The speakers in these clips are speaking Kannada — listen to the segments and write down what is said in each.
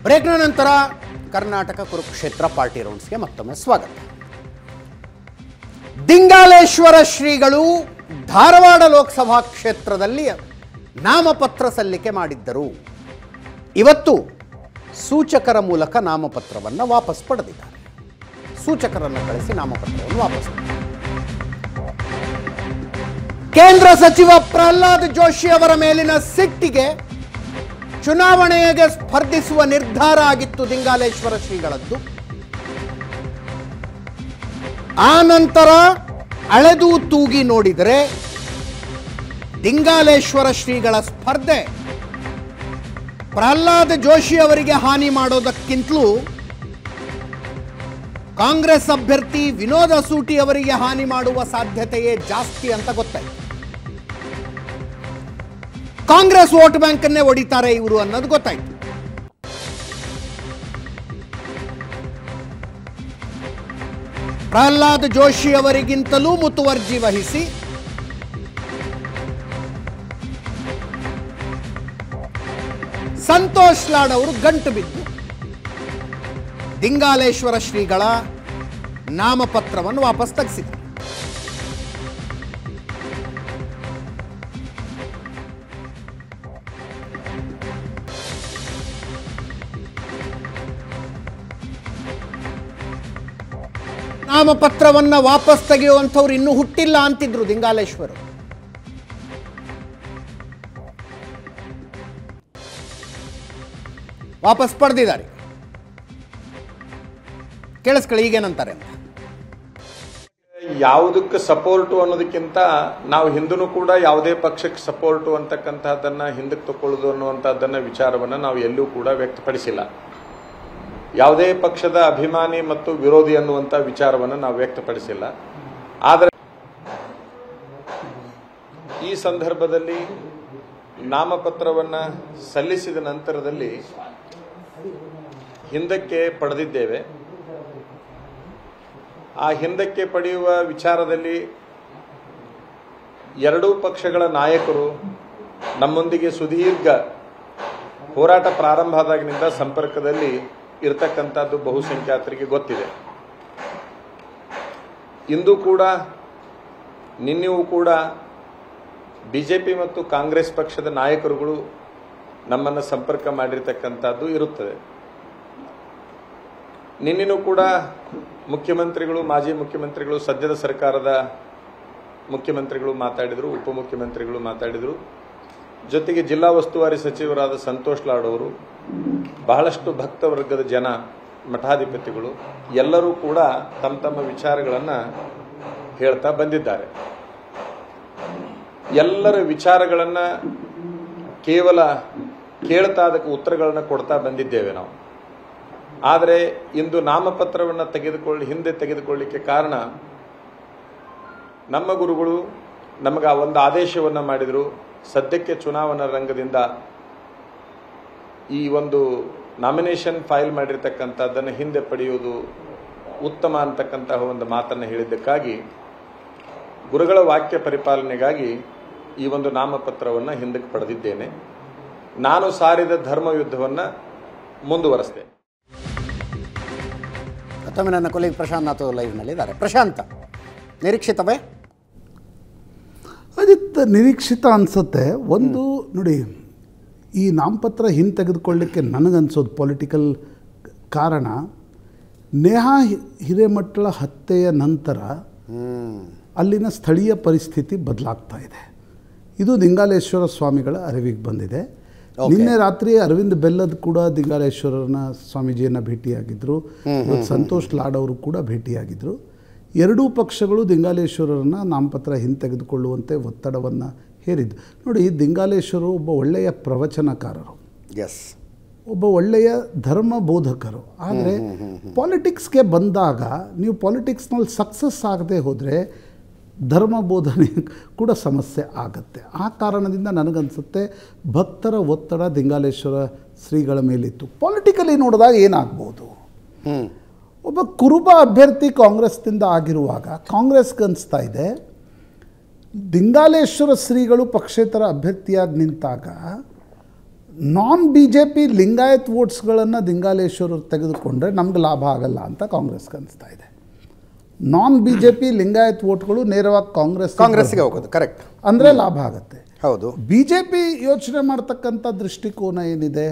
ಬ್ರೇಕ್ನ ನಂತರ ಕರ್ನಾಟಕ ಕುರುಕ್ಷೇತ್ರ ಪಾರ್ಟಿ ರೌಂಡ್ಸ್ಗೆ ಮತ್ತೊಮ್ಮೆ ಸ್ವಾಗತ. ದಿಂಗಾಲೇಶ್ವರ ಶ್ರೀಗಳು ಧಾರವಾಡ ಲೋಕಸಭಾ ಕ್ಷೇತ್ರದಲ್ಲಿ ನಾಮಪತ್ರ ಸಲ್ಲಿಕೆ ಮಾಡಿದ್ದರು. ಇವತ್ತು ಸೂಚಕರ ಮೂಲಕ ನಾಮಪತ್ರವನ್ನು ವಾಪಸ್ ಪಡೆದಿದ್ದಾರೆ. ಸೂಚಕರನ್ನು ಕಳಿಸಿ ನಾಮಪತ್ರವನ್ನು ವಾಪಸ್ ಪಡೆದಿದ್ದಾರೆ. ಕೇಂದ್ರ ಸಚಿವ ಪ್ರಹ್ಲಾದ್ ಜೋಶಿ ಅವರ ಮೇಲಿನ ಸಿಟ್ಟಿಗೆ ಚುನಾವಣೆಗೆ ಸ್ಪರ್ಧಿಸುವ ನಿರ್ಧಾರ ಆಗಿತ್ತು ದಿಂಗಾಲೇಶ್ವರ ಶ್ರೀಗಳದ್ದು. ಆ ನಂತರ ಅಳೆದು ತೂಗಿ ನೋಡಿದರೆ ದಿಂಗಾಲೇಶ್ವರ ಶ್ರೀಗಳ ಸ್ಪರ್ಧೆ ಪ್ರಹ್ಲಾದ್ ಜೋಶಿ ಅವರಿಗೆ ಹಾನಿ ಮಾಡೋದಕ್ಕಿಂತಲೂ ಕಾಂಗ್ರೆಸ್ ಅಭ್ಯರ್ಥಿ ವಿನೋದ್ ಅಸೂಟಿ ಅವರಿಗೆ ಹಾನಿ ಮಾಡುವ ಸಾಧ್ಯತೆಯೇ ಜಾಸ್ತಿ ಅಂತ ಗೊತ್ತಾಯಿತು. ಕಾಂಗ್ರೆಸ್ ವೋಟ್ ಬ್ಯಾಂಕ್ ಅನ್ನೇ ಒಡಿತಾರೆ ಇವರು ಅನ್ನೋದು ಗೊತ್ತಾಯಿತು. ಪ್ರಹ್ಲಾದ್ ಜೋಶಿ ಅವರಿಗಿಂತಲೂ ಮುತುವರ್ಜಿ ವಹಿಸಿ ಸಂತೋಷ್ ಲಾಡ್ ಅವರು ಗಂಟು ಬಿದ್ದು ದಿಂಗಾಲೇಶ್ವರ ಶ್ರೀಗಳ ನಾಮಪತ್ರವನ್ನು ವಾಪಸ್ ತೆಗೆಸಿದರು. ನಾಮಪತ್ರವನ್ನು ವಾಪಸ್ ತೆಗೆಯುವಂಥವ್ರು ಇನ್ನೂ ಹುಟ್ಟಿಲ್ಲ ಅಂತಿದ್ರು ದಿಂಗಾಲೇಶ್ವರ. ವಾಪಸ್ ಪಡೆದಿದ್ದಾರೆ. ಕೇಳಿಸ್ಕೊಳ್ಳಿ ಈಗೇನಂತಾರೆ ಅಂತ. ಯಾವುದಕ್ಕೆ ಸಪೋರ್ಟು ಅನ್ನೋದಕ್ಕಿಂತ ನಾವು ಹಿಂದೂ ಕೂಡ ಯಾವುದೇ ಪಕ್ಷಕ್ಕೆ ಸಪೋರ್ಟು ಅಂತಕ್ಕಂಥದ್ದನ್ನ ಹಿಂದಕ್ಕೆ ತಗೊಳ್ಳೋದು ಅನ್ನುವಂಥದ್ದನ್ನ ವಿಚಾರವನ್ನು ನಾವು ಎಲ್ಲೂ ಕೂಡ ವ್ಯಕ್ತಪಡಿಸಿಲ್ಲ. ಯಾವುದೇ ಪಕ್ಷದ ಅಭಿಮಾನಿ ಮತ್ತು ವಿರೋಧಿ ಅನ್ನುವಂಥ ವಿಚಾರವನ್ನು ನಾವು ವ್ಯಕ್ತಪಡಿಸಿಲ್ಲ. ಆದರೆ ಈ ಸಂದರ್ಭದಲ್ಲಿ ನಾಮಪತ್ರವನ್ನು ಸಲ್ಲಿಸಿದ ನಂತರದಲ್ಲಿ ಹಿಂದಕ್ಕೆ ಪಡೆದಿದ್ದೇವೆ. ಆ ಹಿಂದಕ್ಕೆ ಪಡೆಯುವ ವಿಚಾರದಲ್ಲಿ ಎರಡೂ ಪಕ್ಷಗಳ ನಾಯಕರು ನಮ್ಮೊಂದಿಗೆ ಸುದೀರ್ಘ ಹೋರಾಟ ಪ್ರಾರಂಭ ಆದಾಗಿನಿಂದ ಸಂಪರ್ಕದಲ್ಲಿ ಇರತಕ್ಕಂಥದ್ದು ಬಹುಸಂಖ್ಯಾತರಿಗೆ ಗೊತ್ತಿದೆ. ಇಂದು ಕೂಡ ನಿನ್ನೆಯೂ ಕೂಡ ಬಿಜೆಪಿ ಮತ್ತು ಕಾಂಗ್ರೆಸ್ ಪಕ್ಷದ ನಾಯಕರುಗಳು ನಮ್ಮನ್ನು ಸಂಪರ್ಕ ಮಾಡಿರ್ತಕ್ಕಂಥದ್ದು ಇರುತ್ತದೆ. ನಿನ್ನೆನೂ ಕೂಡ ಮುಖ್ಯಮಂತ್ರಿಗಳು, ಮಾಜಿ ಮುಖ್ಯಮಂತ್ರಿಗಳು, ಸದ್ಯದ ಸರ್ಕಾರದ ಮುಖ್ಯಮಂತ್ರಿಗಳು ಮಾತಾಡಿದರು, ಉಪಮುಖ್ಯಮಂತ್ರಿಗಳು ಮಾತಾಡಿದರು. ಜೊತೆಗೆ ಜಿಲ್ಲಾ ಉಸ್ತುವಾರಿ ಸಚಿವರಾದ ಸಂತೋಷ್ ಲಾಡ್ ಅವರು, ಬಹಳಷ್ಟು ಭಕ್ತ ವರ್ಗದ ಜನ, ಮಠಾಧಿಪತಿಗಳು ಎಲ್ಲರೂ ಕೂಡ ತಮ್ಮ ತಮ್ಮ ವಿಚಾರಗಳನ್ನು ಹೇಳ್ತಾ ಬಂದಿದ್ದಾರೆ. ಎಲ್ಲರ ವಿಚಾರಗಳನ್ನು ಕೇವಲ ಕೇಳ್ತಾ ಅದಕ್ಕೆ ಉತ್ತರಗಳನ್ನು ಕೊಡ್ತಾ ಬಂದಿದ್ದೇವೆ ನಾವು. ಆದರೆ ಇಂದು ನಾಮಪತ್ರವನ್ನು ಹಿಂದೆ ತೆಗೆದುಕೊಳ್ಳಲಿಕ್ಕೆ ಕಾರಣ ನಮ್ಮ ಗುರುಗಳು ನಮಗೆ ಒಂದು ಆದೇಶವನ್ನು ಮಾಡಿದರು. ಸದ್ಯಕ್ಕೆ ಚುನಾವಣಾ ರಂಗದಿಂದ ಈ ಒಂದು ನಾಮಿನೇಷನ್ ಫೈಲ್ ಮಾಡಿರ್ತಕ್ಕಂಥದ್ದನ್ನು ಹಿಂದೆ ಪಡೆಯುವುದು ಉತ್ತಮ ಅಂತಕ್ಕಂತಹ ಒಂದು ಮಾತನ್ನು ಹೇಳಿದ್ದಕ್ಕಾಗಿ ಗುರುಗಳ ವಾಕ್ಯ ಪರಿಪಾಲನೆಗಾಗಿ ಈ ಒಂದು ನಾಮಪತ್ರವನ್ನು ಹಿಂದಕ್ಕೆ ಪಡೆದಿದ್ದೇನೆ. ನಾನು ಸಾರಿದ ಧರ್ಮ ಯುದ್ಧವನ್ನು ಮುಂದುವರೆಸಿದೆ. ಮತ್ತೊಮ್ಮೆ ನನ್ನ ಕೊಲೀಗ್ ಪ್ರಶಾಂತ್ ನಾಥ್ ಲೈವ್ನಲ್ಲಿದ್ದಾರೆ. ಪ್ರಶಾಂತ್, ನಿರೀಕ್ಷಿತವೇ? ಅದಿತ್ತು ನಿರೀಕ್ಷಿತ ಅನಿಸುತ್ತೆ. ಒಂದು ನೋಡಿ, ಈ ನಾಮಪತ್ರ ಹಿಂತೆಗೆದುಕೊಳ್ಳಿಕ್ಕೆ ನನಗನ್ಸೋದು ಪೊಲಿಟಿಕಲ್ ಕಾರಣ ನೇಹಾ ಹಿರೇಮಠಳ ಹತ್ಯೆಯ ನಂತರ ಅಲ್ಲಿನ ಸ್ಥಳೀಯ ಪರಿಸ್ಥಿತಿ ಬದಲಾಗ್ತಾ ಇದೆ. ಇದು ದಿಂಗಾಲೇಶ್ವರ ಸ್ವಾಮಿಗಳ ಅರಿವಿಗೆ ಬಂದಿದೆ. ನಿನ್ನೆ ರಾತ್ರಿ ಅರವಿಂದ್ ಬೆಲ್ಲದ್ ಕೂಡ ದಿಂಗಾಲೇಶ್ವರನ ಸ್ವಾಮೀಜಿಯನ್ನು ಭೇಟಿಯಾಗಿದ್ದರು. ಸಂತೋಷ್ ಲಾಡ್ ಅವರು ಕೂಡ ಭೇಟಿಯಾಗಿದ್ದರು. ಎರಡೂ ಪಕ್ಷಗಳು ದಿಂಗಾಲೇಶ್ವರರನ್ನ ನಾಮಪತ್ರ ಹಿಂತೆಗೆದುಕೊಳ್ಳುವಂತೆ ಒತ್ತಡವನ್ನು ಹೇರಿದ್ದು. ನೋಡಿ, ದಿಂಗಾಲೇಶ್ವರರು ಒಬ್ಬ ಒಳ್ಳೆಯ ಪ್ರವಚನಕಾರರು, ಒಬ್ಬ ಒಳ್ಳೆಯ ಧರ್ಮ ಬೋಧಕರು. ಆದರೆ ಪಾಲಿಟಿಕ್ಸ್ಗೆ ಬಂದಾಗ ನೀವು ಪಾಲಿಟಿಕ್ಸ್ನಲ್ಲಿ ಸಕ್ಸಸ್ ಆಗದೆ ಹೋದರೆ ಧರ್ಮ ಬೋಧನೆ ಕೂಡ ಸಮಸ್ಯೆ ಆಗುತ್ತೆ. ಆ ಕಾರಣದಿಂದ ನನಗನ್ಸುತ್ತೆ ಭಕ್ತರ ಒತ್ತಡ ದಿಂಗಾಲೇಶ್ವರ ಶ್ರೀಗಳ ಮೇಲಿತ್ತು. ಪಾಲಿಟಿಕಲಿ ನೋಡಿದಾಗ ಏನಾಗ್ಬೋದು, ಒಬ್ಬ ಕುರುಬ ಅಭ್ಯರ್ಥಿ ಕಾಂಗ್ರೆಸ್ನಿಂದ ಆಗಿರುವಾಗ ಕಾಂಗ್ರೆಸ್ಗೆ ಅನಿಸ್ತಾ ಇದೆ ದಿಂಗಾಲೇಶ್ವರ ಶ್ರೀಗಳು ಪಕ್ಷೇತರ ಅಭ್ಯರ್ಥಿಯಾಗಿ ನಿಂತಾಗ non B J P Lingayat ವೋಟ್ಸ್ಗಳನ್ನು ದಿಂಗಾಲೇಶ್ವರರು ತೆಗೆದುಕೊಂಡ್ರೆ ನಮ್ಗೆ ಲಾಭ ಆಗಲ್ಲ ಅಂತ ಕಾಂಗ್ರೆಸ್ಗೆ ಅನಿಸ್ತಾ ಇದೆ. Non B J P Lingayat ವೋಟ್ಗಳು ನೇರವಾಗಿ ಕಾಂಗ್ರೆಸ್ಗೆ ಹೋಗೋದು ಕರೆಕ್ಟ್ ಅಂದರೆ ಲಾಭ ಆಗುತ್ತೆ. ಹೌದು. ಬಿ ಜೆ ಪಿ ಯೋಚನೆ ಮಾಡ್ತಕ್ಕಂಥ ದೃಷ್ಟಿಕೋನ ಏನಿದೆ,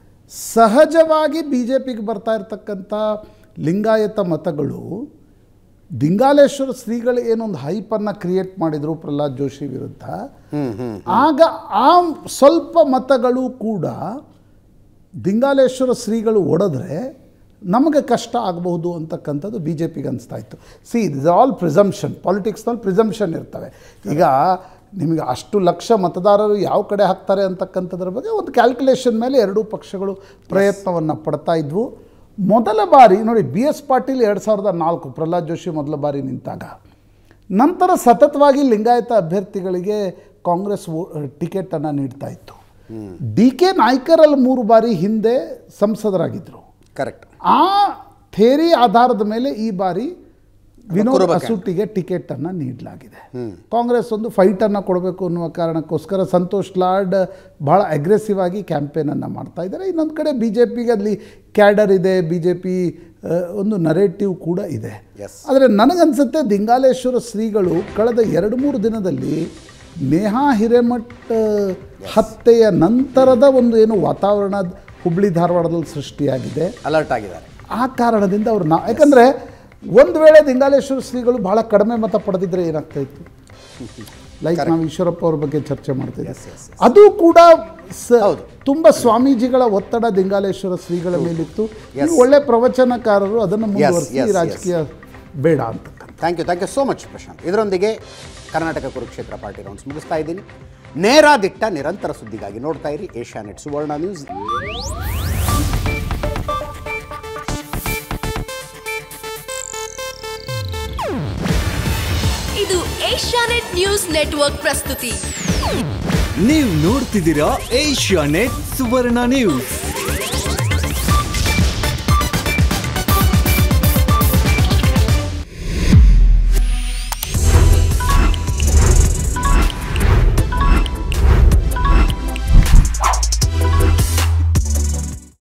ಸಹಜವಾಗಿ ಬಿ ಜೆ ಪಿಗೆ ಬರ್ತಾ ಇರ್ತಕ್ಕಂಥ ಲಿಂಗಾಯತ ಮತಗಳು ದಿಂಗಾಲೇಶ್ವರ ಶ್ರೀಗಳು ಏನೊಂದು ಹೈಪನ್ನು ಕ್ರಿಯೇಟ್ ಮಾಡಿದರು ಪ್ರಹ್ಲಾದ್ ಜೋಶಿ ವಿರುದ್ಧ, ಆಗ ಆ ಸ್ವಲ್ಪ ಮತಗಳು ಕೂಡ ದಿಂಗಾಲೇಶ್ವರ ಶ್ರೀಗಳು ಒಡೆದ್ರೆ ನಮಗೆ ಕಷ್ಟ ಆಗಬಹುದು ಅಂತಕ್ಕಂಥದ್ದು ಬಿ ಜೆ ಪಿಗೆ ಅನಿಸ್ತಾ ಇತ್ತು. See it is all presumption, ಪಾಲಿಟಿಕ್ಸ್ನಲ್ಲಿ ಪ್ರಿಸಂಪ್ಷನ್ ಇರ್ತವೆ. ಈಗ ನಿಮಗೆ ಅಷ್ಟು ಲಕ್ಷ ಮತದಾರರು ಯಾವ ಕಡೆ ಹಾಕ್ತಾರೆ ಅಂತಕ್ಕಂಥದ್ರ ಬಗ್ಗೆ ಒಂದು ಕ್ಯಾಲ್ಕುಲೇಷನ್ ಮೇಲೆ ಎರಡೂ ಪಕ್ಷಗಳು ಪ್ರಯತ್ನವನ್ನು ಪಡ್ತಾ ಇದ್ವು. ಮೊದಲ ಬಾರಿ ನೋಡಿ, ಬಿ ಎಸ್ ಪಾಟೀಲ್ 2004 ಪ್ರಹ್ಲಾದ್ ಜೋಶಿ ಮೊದಲ ಬಾರಿ ನಿಂತಾಗ, ನಂತರ ಸತತವಾಗಿ ಲಿಂಗಾಯತ ಅಭ್ಯರ್ಥಿಗಳಿಗೆ ಕಾಂಗ್ರೆಸ್ ಟಿಕೆಟನ್ನು ನೀಡ್ತಾ ಇತ್ತು. ಡಿ ಕೆ ನಾಯ್ಕರಲ್ಲಿ 3 ಬಾರಿ ಹಿಂದೆ ಸಂಸದರಾಗಿದ್ದರು. ಕರೆಕ್ಟ್. ಆ ಥೇರಿ ಆಧಾರದ ಮೇಲೆ ಈ ಬಾರಿ ವಿನೋದ್ ಅಸೂಟಿಗೆ ಟಿಕೆಟನ್ನು ನೀಡಲಾಗಿದೆ. ಕಾಂಗ್ರೆಸ್ ಒಂದು ಫೈಟನ್ನು ಕೊಡಬೇಕು ಅನ್ನುವ ಕಾರಣಕ್ಕೋಸ್ಕರ ಸಂತೋಷ್ ಲಾಡ್ ಭಾಳ ಅಗ್ರೆಸಿವ್ ಆಗಿ ಕ್ಯಾಂಪೇನನ್ನು ಮಾಡ್ತಾ ಇದ್ದಾರೆ. ಇನ್ನೊಂದು ಕಡೆ ಬಿ ಜೆ ಪಿಗೆ ಅಲ್ಲಿ ಕ್ಯಾಡರ್ ಇದೆ, ಬಿ ಜೆ ಪಿ ಒಂದು ನರೇಟಿವ್ ಕೂಡ ಇದೆ. ಆದರೆ ನನಗನ್ಸುತ್ತೆ ದಿಂಗಾಲೇಶ್ವರ ಶ್ರೀಗಳು ಕಳೆದ 2-3 ದಿನದಲ್ಲಿ ನೇಹಾ ಹಿರೇಮಠ್ ಹತ್ಯೆಯ ನಂತರದ ಒಂದು ಏನು ವಾತಾವರಣ ಹುಬ್ಳಿ ಧಾರವಾಡದಲ್ಲಿ ಸೃಷ್ಟಿಯಾಗಿದೆ, ಅಲರ್ಟ್ ಆಗಿದ್ದಾರೆ. ಆ ಕಾರಣದಿಂದ ಅವರು ಯಾಕಂದರೆ ಒಂದು ವೇಳೆ ದಿಂಗಾಲೇಶ್ವರ ಶ್ರೀಗಳು ಬಹಳ ಕಡಿಮೆ ಮತ ಪಡೆದಿದ್ರೆ ಏನಾಗ್ತಾ ಇತ್ತು, ಲೈಕ್ ನಾವು ಈಶ್ವರಪ್ಪ ಅವ್ರ ಬಗ್ಗೆ ಚರ್ಚೆ ಮಾಡ್ತಿದ್ದೆ, ಅದು ಕೂಡ ತುಂಬ ಸ್ವಾಮೀಜಿಗಳ ಒತ್ತಡ ದಿಂಗಾಲೇಶ್ವರ ಶ್ರೀಗಳ ಮೇಲಿತ್ತು. ಒಳ್ಳೆ ಪ್ರವಚನಕಾರರು, ಅದನ್ನು ಮುಂದುವರಿಸಿ ರಾಜಕೀಯ ಬೇಡ ಅಂತ. Thank you so much Prashant. ಇದರೊಂದಿಗೆ ಕರ್ನಾಟಕ ಕುರುಕ್ಷೇತ್ರ ಪಾರ್ಟಿ ರೌಂಡ್ಸ್ ಮುಗಿಸ್ತಾ ಇದ್ದೀನಿ. ನೇರ ದಿಟ್ಟ ನಿರಂತರ ಸುದ್ದಿಗಾಗಿ ನೋಡ್ತಾ ಇರಿ ಏಷ್ಯಾನೆಟ್ ಸುವರ್ಣ ನ್ಯೂಸ್. ಇದು ಏಷ್ಯಾನೆಟ್ ನ್ಯೂಸ್ ನೆಟ್ವರ್ಕ್ ಪ್ರಸ್ತುತಿ. ನೀವು ನೋಡ್ತಿದ್ದೀರಾ ಏಷ್ಯಾನೆಟ್ ಸುವರ್ಣ ನ್ಯೂಸ್.